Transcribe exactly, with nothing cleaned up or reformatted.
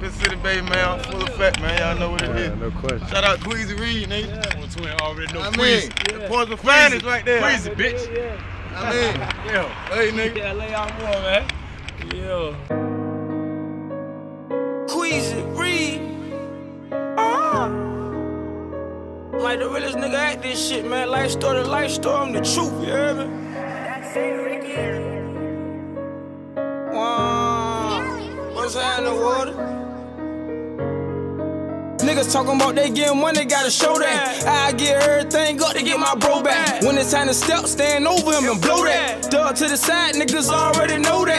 City, baby, man. I'm full effect, man. Y'all know what it is. No question. Shout out Qweezy Reed, nigga. Yeah. Well, twin already know I Qweezy. mean, the Portsmouth finest right there. Qweezy, bitch. Yeah, yeah. I mean, Yeah. hey, nigga. Yeah, lay out more, man. Yeah. Qweezy Reed. Uh, like the realest nigga at this shit, man. Life story to life story, I'm the truth, you hear me? That's it, Ricky. Wow. What's happening, water? Niggas talking about they getting money, gotta show that. I get everything up to get my bro back. When it's time to step, stand over him and blow that. Dug to the side, niggas already know that.